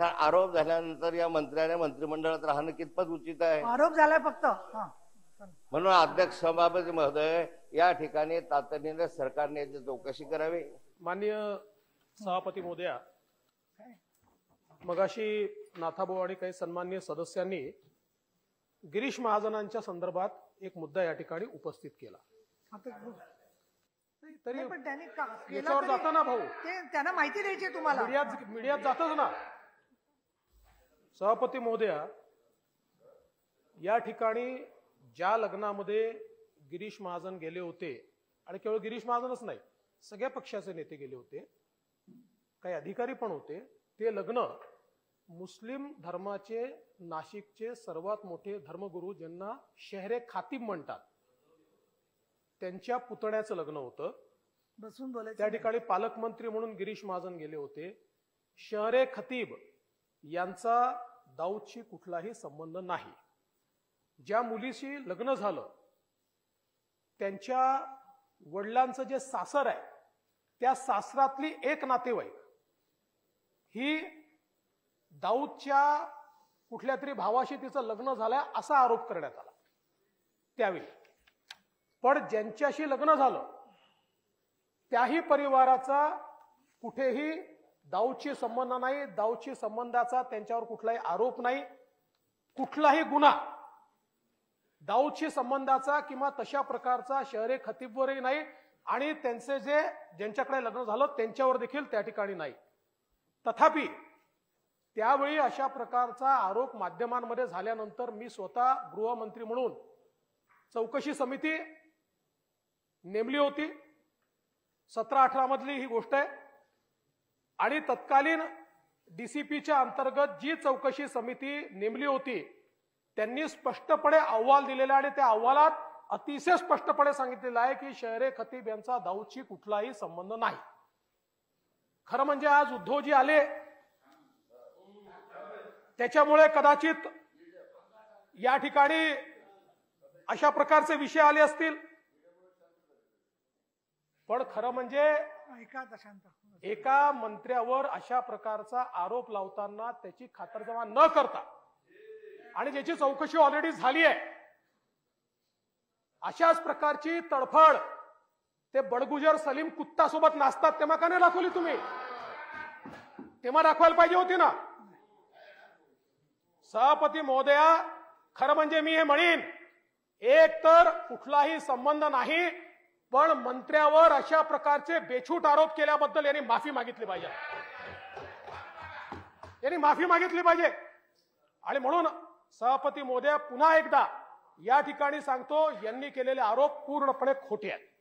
आरोप झाल्यानंतर या मंत्र्याने मंत्रिमंडळात राहणं कितपत उचित आहे? आरोप झालाय फक्त. म्हणून अध्यक्ष सभापती महोदय, या ठिकाणी तातडीने सरकारने याची चौकशी करावी. माननीय सभापती महोदया, मगाशी नाथाभाऊ आणि काही सन्माननीय सदस्यांनी गिरीश महाजनांच्या संदर्भात एक मुद्दा या ठिकाणी उपस्थित केला. तरी पण त्यांनी याच्यावर जाता ना भाऊ, त्यांना माहिती द्यायची तुम्हाला, मीडियात जातच ना. सभापती महोदया, या ठिकाणी ज्या लग्नामध्ये गिरीश महाजन गेले होते, आणि केवळ गिरीश महाजनच नाही, सगळ्या पक्षाचे नेते गेले होते, काही अधिकारी पण होते, ते लग्न मुस्लिम धर्माचे नाशिकचे सर्वात मोठे धर्मगुरू, ज्यांना शहरे खातीब म्हणतात, त्यांच्या पुतण्याचं लग्न होतं. बसून बोलायचं. त्या ठिकाणी पालकमंत्री म्हणून गिरीश महाजन गेले होते. शहरे खतीब यांचा दाऊदशी कुठलाही संबंध नाही. ज्या मुलीशी लग्न झालं त्यांच्या वडिलांचं जे सासर आहे, त्या सासरातली एक नातेवाईक ही दाऊदच्या कुठल्या तरी भावाशी तिचं लग्न झालंय असा आरोप करण्यात आला त्यावेळी. पण ज्यांच्याशी लग्न झालं त्याही परिवाराचा कुठेही दाऊदशी संबंध नाही, दाऊदशी संबंधाचा त्यांच्यावर कुठलाही आरोप नाही, कुठलाही गुन्हा दाऊदशी संबंधाचा किंवा तशा प्रकारचा शहरे खतीबवरही नाही, आणि त्यांचे जे ज्यांच्याकडे लग्न झालं त्यांच्यावर देखील त्या ठिकाणी नाही. तथापि त्यावेळी अशा प्रकारचा आरोप माध्यमांमध्ये झाल्यानंतर मी स्वतः गृहमंत्री म्हणून चौकशी समिती नेमली होती. 17-18 मधली ही गोष्ट आहे. आणि तत्कालीन डीसीपीच्या अंतर्गत जी चौकशी समिती नेमली होती त्यांनी स्पष्टपणे अहवाल दिलेला, आणि त्या अहवालात अतिशय स्पष्टपणे सांगितलेलं आहे की शहरे खतीब यांचा दाऊदशी कुठलाही संबंध नाही. खरं म्हणजे आज उद्धवजी आले त्याच्यामुळे कदाचित या ठिकाणी अशा प्रकारचे विषय आले असतील, पण खरं म्हणजे एका मंत्र्यावर अशा प्रकारचा आरोप लावताना त्याची खातरजमा न करता, आणि ज्याची चौकशी ऑलरेडी झाली आहे, अशाच प्रकारची तडफड ते बडगुजर सलीम कुत्ता सोबत नाचतात तेव्हा का नाही दाखवली तुम्ही? तेव्हा दाखवायला पाहिजे होती ना. सभापती महोदया, खरं म्हणजे मी हे म्हणेन, एक तर कुठलाही संबंध नाही, पण मंत्र्यावर अशा प्रकारचे बेछूट आरोप केल्याबद्दल यांनी माफी मागितली पाहिजे, यांनी माफी मागितली पाहिजे. आणि म्हणून सभापती महोदया, पुन्हा एकदा या ठिकाणी सांगतो, यांनी केलेले आरोप पूर्णपणे खोटे आहेत.